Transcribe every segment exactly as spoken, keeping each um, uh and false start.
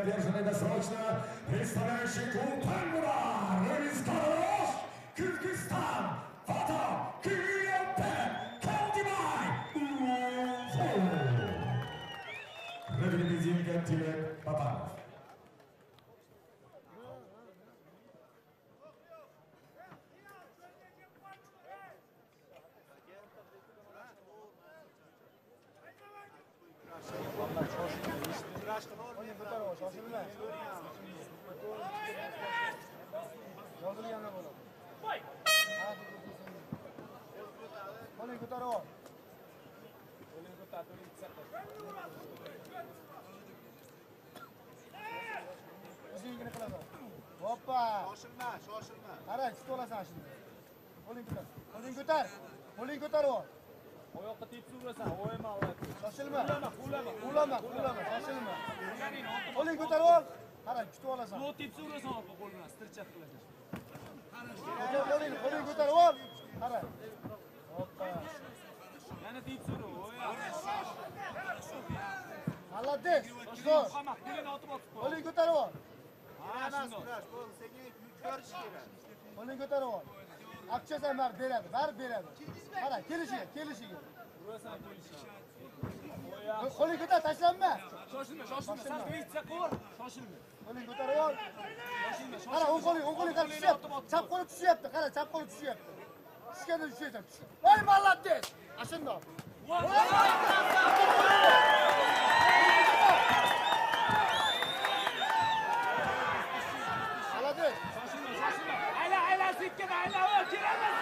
держали досрочно представляющий клуб «Ангула» Ревизский Кыргызстан. Фото Киевпен Калдимай Уфу. Ревизийка Тилек Папанов. Hoppa! Shoshilma, shoshilma. Qara, ikki olasan şimdi. Qo'ling ko'tar. Qo'ling ko'tar. Qo'ling ko'tar ol. Oyoqqa tepsi urasan, o'yma, o'yma. Shoshilma. Ulama, ulama. Ulama, ulama, shoshilma. Qo'ling ko'tar ol. Qara, kutib olasan. Bu tepsi urasan, opa qo'lini stirchab qilasan. Qo'ling, qo'ling ko'tar ol. Qara. Hoppa. Yana tepsi ur, o'ya. Молодец. Zo'r. Qamoq, qo'lini otib otib qo'y. Qo'ling ko'tarib ol. Ana shunday. Qo'ling ko'tarib ol. Akchasan bar beradi, bar beradi. Qara, kelishiga, kelishiga. Urasan, kelishiga. O'ya. Qo'ling ko'tar, tashlanma. Shoshilma, shoshilma. Sal qiyitsa qo'r. Shoshilma. Qo'ling ko'tarib ol. Shoshilma, shoshilma. Qara, o'ng qo'ling, o'ng qo'ling tushyapti. Chap qo'li tushyapti. Qara, chap qo'li tushyapti. Tushganda tushaysan. Voy, молодец. Ashundoq. Молодец. Shoshilma, shoshilma. Ayla, ayla, sikkin, ayla, o, kiramiz.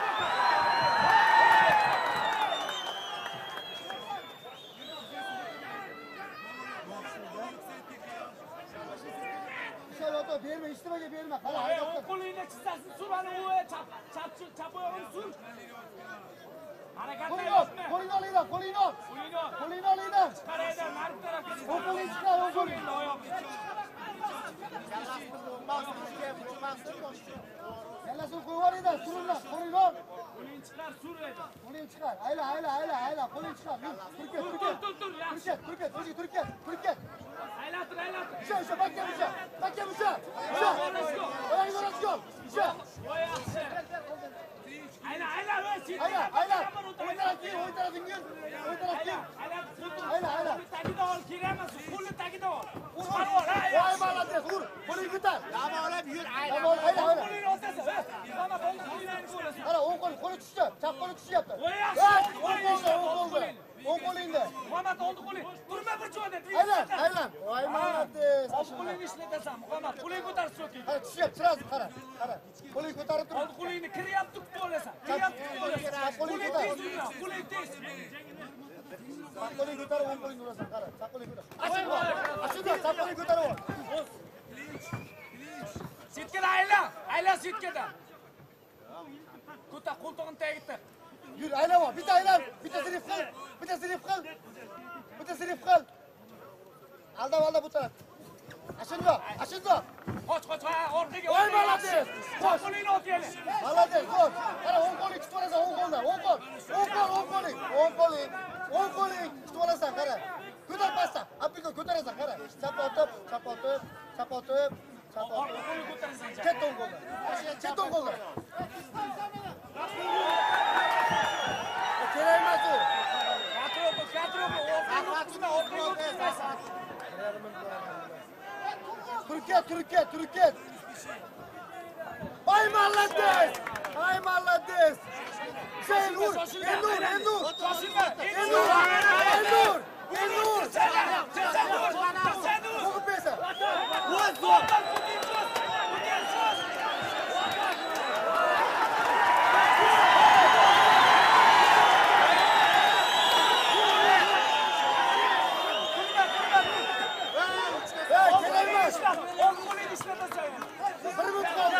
Ishaloto berma, ishtimaga berma. Qara, Ay, o'ng qo'lingni chizsasin, sur ana o'ya, chap, chap, chap oyog'ini sur. Harakatlar yo'qmi? qo'lingni olinglar, qo'lingni ol. Qo'lingni ol. Qo'lingni olinglar. Qarayda, narib tarafga. O'ng qo'ling chiqar, o'ng qo'ling. Qo'lingni oyoqni. Kallasini qo'yib olinglar, suringlar, qo'lingni ol. Qo'lingni chiqar, sur edi. Qo'lingni chiqar. Ayla, ayla, ayla, ayla, qo'lingni chiqar. Turket, Tur, turket. tur, tur, yaxshi. Turket, turket, turket, turket, turket. Aylantir, aylantir. Usha, usha, bakka usha. Bakka usha. Usha. Oyog'ini orasiga ol. Usha. Voy yaxshi. Ayla, ayla, voy, sit. Ayla, ayla. O'ng tarafga, o'ng tarafga yur. O'ng tarafga. Ayla, Ayla, ayla. qo'lni tagida ol, kerakmas. Qo'lni tagida ol. Ur, Chiqar ur. ol, ha, Voy, yaxshi. молодец, ur. Qo'lingni ko'tar. Dam olib yur, ayla. Dam ol, ayla, ayla. Qo'lingni otasan, ha. Mana qo'lni qo'lingni bo'lasan. Qara, o'ng qo'l, qo'li tushdi. Chap qo'li tushyapti. Voy yaxshi. O'ng qo'lda, o'ng qo'lda. O'ng qo'lingda. Muhammad oldi qo'ling. Turma bir joyda. Aylan, aylan. Voy, молодец. Oldi qo'lingni ishlatasan, Muhammad. Qo'lingni ko'tarib so'king. Qara, tushyapti, sразу qara. Qara. Qo'lingni ko'tarib tur. Oldi qo'lingni kiryapti, kutib olasan. Kiryapti, kutib olasan. Qo'ling tez yurma, qo'ling tez. Sağ qo'lingni ko'tarib, o'ng qo'lingni urasan, qara. Sağ qo'lingni ko'tar. Ashundoq. Ashundoq, sağ qo'lingni ko'tarib ol. Sitkadan ayla, ayla sitkadan. Ko'tar, qo'ltig'ini tagida. Yur, aylab ol. Bitta aylab, bitta sirif qil. Bitta sirif qil. Bitta sirif qil. Aldab, aldab bu taraf. Ashundoq, ashundoq. Qoch, qoch, ha, orqaga. Voy, молодец. Qoch, qo'lingni ot yana. Молодец, qo'l. Qara, o'ng qo'ling tutib olasan, o'ng qo'ldan, o'ng qo'l. O'ng qo'l, o'ng qo'ling, o'ng qo'ling. O'ng qo'ling tutib olasan, qara. Ko'tar pastdan. Apiko ko'tarasan, qara. Chap otib, chap otib, chap otib, chap Orqa otib. qo'lni ko'tarasan. Katta o'ng qo'ldan. Katta o'ng qo'ldan. Kerak emas u. Katropa, katropa, orqaga o'tma, orqaga o'tmaysan. Turket, turket, turket. Ay, молодец! Ay, молодец! Sen ur, Elnur, Elnur. Shoshilma, Elnur, Elnur, Elnur. sen ur. Qo'yib bersan. Voy, zo'r. Putin sos. Putin sos. Hey, kerak emas. O'ng qo'lingni ishlatasan. Bir minut qoldi.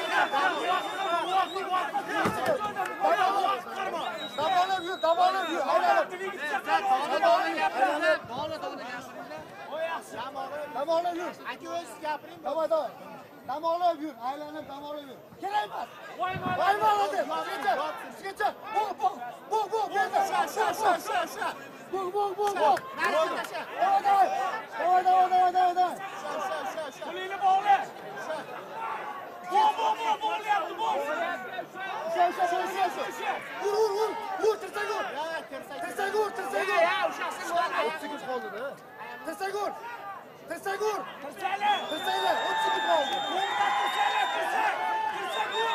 Davolab yur, davolab yur. Aylanib. Davolab yur. Aka o'zingiz gapiring. Davay, davay. Davolab yur, aylanib davolab yur. Kerak emas. Voy, Voy, молодец. Sizgacha, sizgacha. Bu, bu, bu, bu, berdi. Sha, sha, sha, sha. Bu, bu, bu, bu. Narsa tasha. Davay, davay. Davay, davay, davay, davay. Sha, sha, sha. Tirsak ur! Tirsaklar. Tirsaklar, o'ttiz ikki qoldi. O'nta tirsaklar, tirsak. Tirsak ur.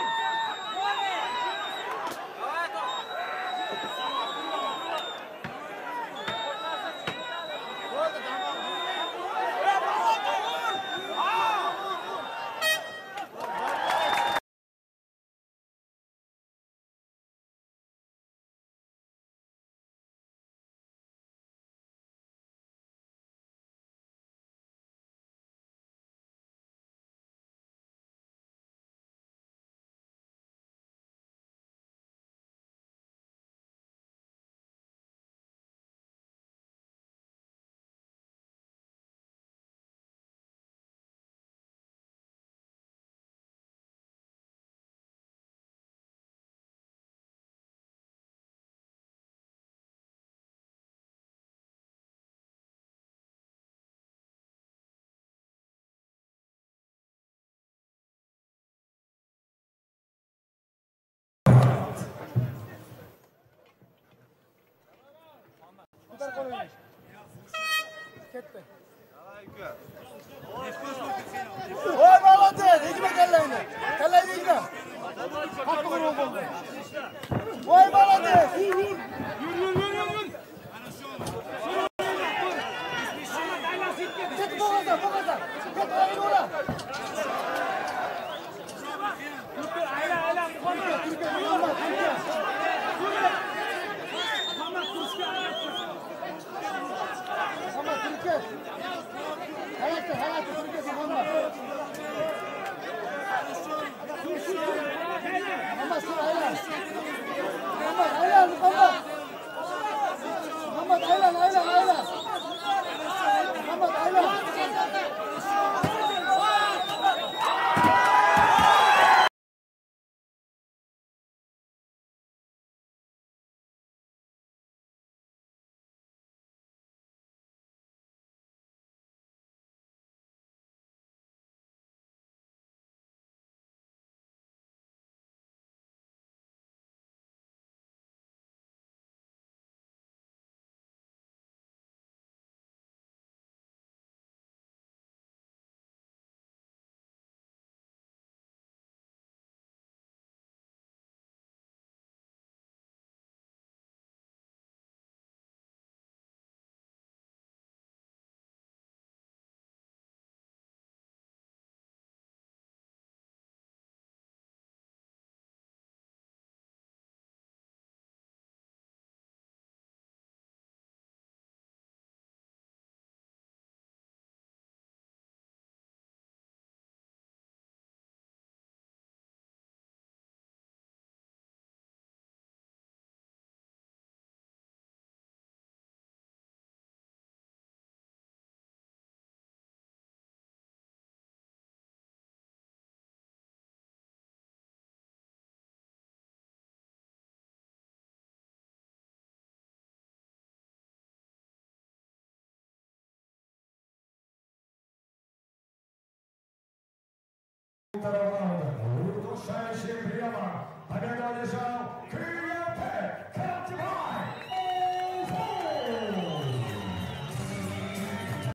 Ko'tar qo'ying. Ketdi. Voy молодец, igna kallayni. Kallayni igna. Haqqi urib bo'ldi. Voy молодец. Yur, yur, yur, yur, yur. Ket bo'g'aza, bo'g'aza. Ket oyini ura. Ayla, ayla, qo'yma. Turka, Muhammad, turka. Muhammad turishga Muhammad, turka. Hayatda, hayatda turka Muhammad. Muhammad, sen aylan. Muhammad, aylan, Muhammad. Muhammad, aylan, aylan, aylan. Muhammad, aylan. Второй раунд. Удушающий приема. Победу одержал